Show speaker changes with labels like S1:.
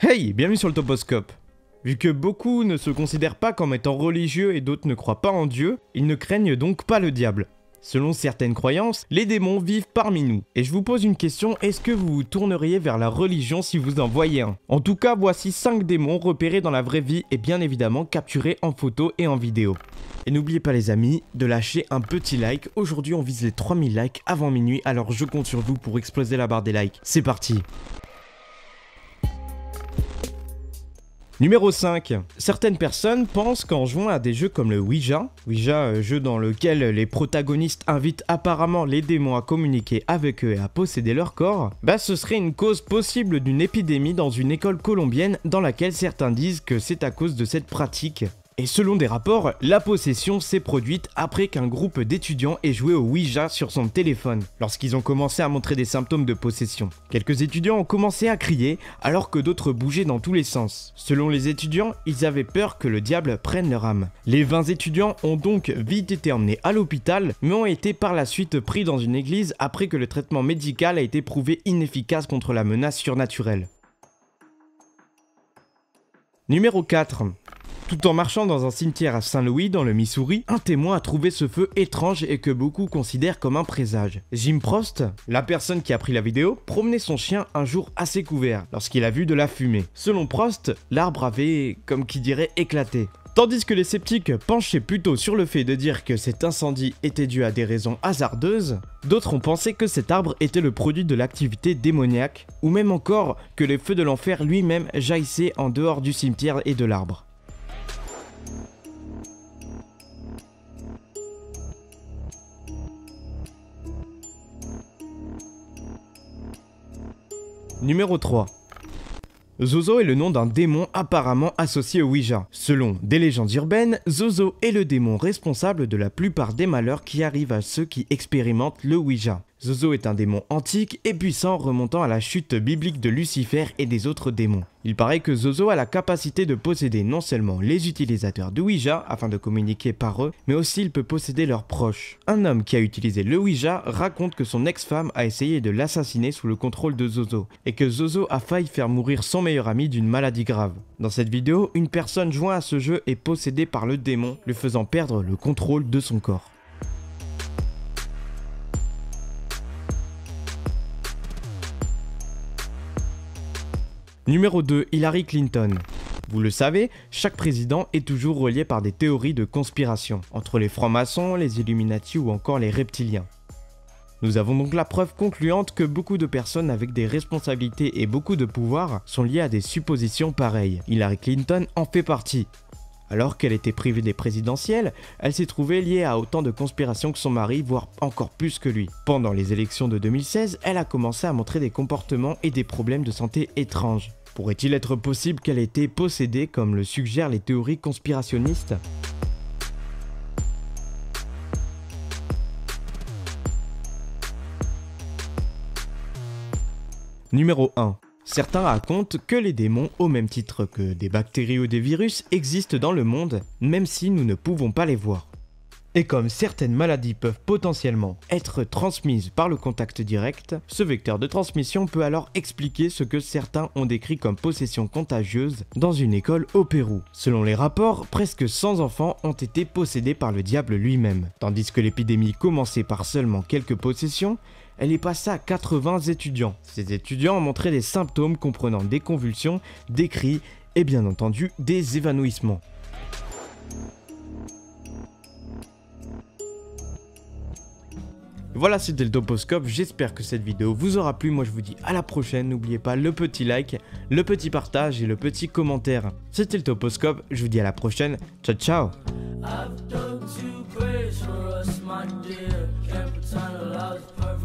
S1: Hey, bienvenue sur le Toposcope. Vu que beaucoup ne se considèrent pas comme étant religieux et d'autres ne croient pas en Dieu, ils ne craignent donc pas le diable. Selon certaines croyances, les démons vivent parmi nous. Et je vous pose une question, est-ce que vous vous tourneriez vers la religion si vous en voyez un? En tout cas, voici 5 démons repérés dans la vraie vie et bien évidemment capturés en photo et en vidéo. Et n'oubliez pas les amis, de lâcher un petit like. Aujourd'hui on vise les 3000 likes avant minuit, alors je compte sur vous pour exploser la barre des likes. C'est parti! Numéro 5. Certaines personnes pensent qu'en jouant à des jeux comme le Ouija, jeu dans lequel les protagonistes invitent apparemment les démons à communiquer avec eux et à posséder leur corps, ce serait une cause possible d'une épidémie dans une école colombienne dans laquelle certains disent que c'est à cause de cette pratique. Et selon des rapports, la possession s'est produite après qu'un groupe d'étudiants ait joué au Ouija sur son téléphone, lorsqu'ils ont commencé à montrer des symptômes de possession. Quelques étudiants ont commencé à crier, alors que d'autres bougeaient dans tous les sens. Selon les étudiants, ils avaient peur que le diable prenne leur âme. Les 20 étudiants ont donc vite été emmenés à l'hôpital, mais ont été par la suite pris dans une église après que le traitement médical a été prouvé inefficace contre la menace surnaturelle. Numéro 4. Tout en marchant dans un cimetière à Saint-Louis, dans le Missouri, un témoin a trouvé ce feu étrange et que beaucoup considèrent comme un présage. Jim Prost, la personne qui a pris la vidéo, promenait son chien un jour assez couvert, lorsqu'il a vu de la fumée. Selon Prost, l'arbre avait, comme qui dirait, éclaté. Tandis que les sceptiques penchaient plutôt sur le fait de dire que cet incendie était dû à des raisons hasardeuses, d'autres ont pensé que cet arbre était le produit de l'activité démoniaque, ou même encore que les feux de l'enfer lui-même jaillissaient en dehors du cimetière et de l'arbre. Numéro 3. Zozo est le nom d'un démon apparemment associé au Ouija. Selon des légendes urbaines, Zozo est le démon responsable de la plupart des malheurs qui arrivent à ceux qui expérimentent le Ouija. Zozo est un démon antique et puissant remontant à la chute biblique de Lucifer et des autres démons. Il paraît que Zozo a la capacité de posséder non seulement les utilisateurs de Ouija afin de communiquer par eux, mais aussi il peut posséder leurs proches. Un homme qui a utilisé le Ouija raconte que son ex-femme a essayé de l'assassiner sous le contrôle de Zozo, et que Zozo a failli faire mourir son meilleur ami d'une maladie grave. Dans cette vidéo, une personne joint à ce jeu est possédée par le démon, lui faisant perdre le contrôle de son corps. Numéro 2. Hillary Clinton. Vous le savez, chaque président est toujours relié par des théories de conspiration, entre les francs-maçons, les Illuminati ou encore les reptiliens. Nous avons donc la preuve concluante que beaucoup de personnes avec des responsabilités et beaucoup de pouvoir sont liées à des suppositions pareilles. Hillary Clinton en fait partie. Alors qu'elle était privée des présidentielles, elle s'est trouvée liée à autant de conspirations que son mari, voire encore plus que lui. Pendant les élections de 2016, elle a commencé à montrer des comportements et des problèmes de santé étranges. Pourrait-il être possible qu'elle ait été possédée comme le suggèrent les théories conspirationnistes ? Numéro 1. Certains racontent que les démons, au même titre que des bactéries ou des virus, existent dans le monde, même si nous ne pouvons pas les voir. Et comme certaines maladies peuvent potentiellement être transmises par le contact direct, ce vecteur de transmission peut alors expliquer ce que certains ont décrit comme possession contagieuse dans une école au Pérou. Selon les rapports, presque 100 enfants ont été possédés par le diable lui-même. Tandis que l'épidémie commençait par seulement quelques possessions, elle est passée à 80 étudiants. Ces étudiants ont montré des symptômes comprenant des convulsions, des cris et bien entendu des évanouissements. Voilà, c'était le Toposcope, j'espère que cette vidéo vous aura plu. Moi je vous dis à la prochaine, n'oubliez pas le petit like, le petit partage et le petit commentaire. C'était le Toposcope, je vous dis à la prochaine, ciao ciao. I've done too great for us, my dear. Can't pretend that I was perfect.